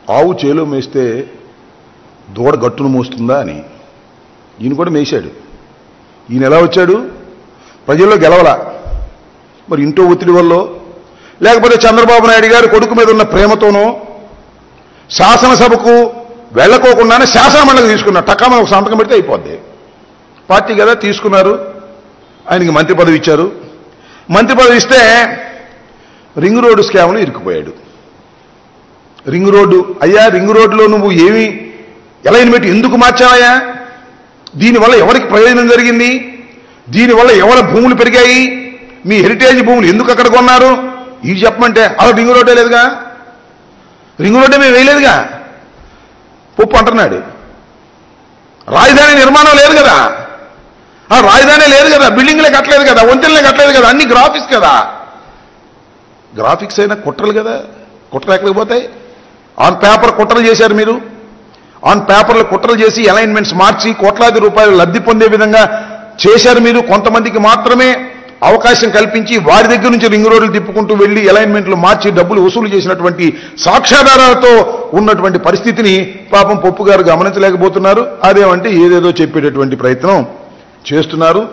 ఆవు చేలో మేస్తే దూడ గట్టును మోస్తుందా అని ఈయన కూడా మేశాడు. ఈయన ఎలా వచ్చాడు? ప్రజల్లో గెలవలా. మరి ఇంటో ఒత్తిడి వల్ల, లేకపోతే చంద్రబాబు నాయుడు గారు కొడుకు మీద ఉన్న ప్రేమతోనో, శాసనసభకు వెళ్ళకోకుండానే శాసనమండలికి తీసుకున్నారు. టకామని ఒక సంతకం పెడితే అయిపోద్ది. పార్టీ కదా తీసుకున్నారు, ఆయనకి మంత్రి పదవి ఇచ్చారు. మంత్రి పదవి ఇస్తే రింగ్ రోడ్డు స్కామ్లో ఇరుక్కుపోయాడు. రింగ్ రోడ్డు అయ్యా, రింగ్ రోడ్డులో నువ్వు ఏమి అలైన్మెంట్ ఎందుకు మార్చావయ్యా? దీనివల్ల ఎవరికి ప్రయోజనం జరిగింది? దీనివల్ల ఎవరి భూములు పెరిగాయి? మీ హెరిటేజ్ భూములు ఎందుకు అక్కడ కొన్నారు? ఇది చెప్పమంటే అలా రింగ్ రోడ్డే లేదుగా, రింగ్ రోడ్డే మేము వేయలేదుగా. పప్పు అంటున్నాడు. రాజధాని నిర్మాణం లేదు కదా, ఆ రాజధాని లేదు కదా, బిల్డింగ్లే కట్టలేదు కదా, వంతెనలే కట్టలేదు కదా, అన్ని గ్రాఫిక్స్ కదా. గ్రాఫిక్స్ అయినా కుట్రలు కదా, కుట్రలు ఎక్కడికి పోతాయి? ఆన్ పేపర్ కుట్రలు చేశారు మీరు. ఆన్ పేపర్లు కుట్రలు చేసి అలైన్మెంట్స్ మార్చి కోట్లాది రూపాయలు లబ్ధి పొందే విధంగా చేశారు మీరు. కొంతమందికి మాత్రమే అవకాశం కల్పించి వారి దగ్గర నుంచి రింగ్ రోడ్లు తిప్పుకుంటూ వెళ్లి అలైన్మెంట్లు మార్చి డబ్బులు వసూలు చేసినటువంటి సాక్ష్యాధారాలతో ఉన్నటువంటి పరిస్థితిని పాపం పప్పు గారు గమనించలేకపోతున్నారు. అదేమంటే ఏదేదో చెప్పేటటువంటి ప్రయత్నం చేస్తున్నారు.